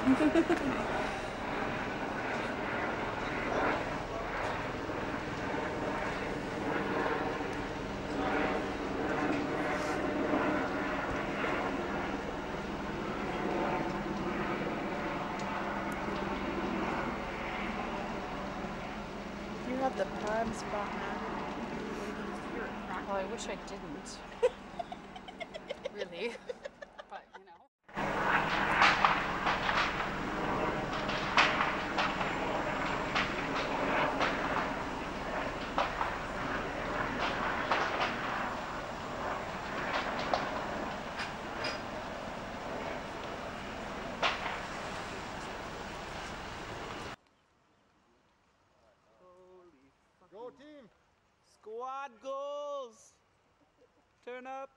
You have the prime spot now. Oh, I wish I didn't. Really. But, you know. Go team! Squad goals! Turn up!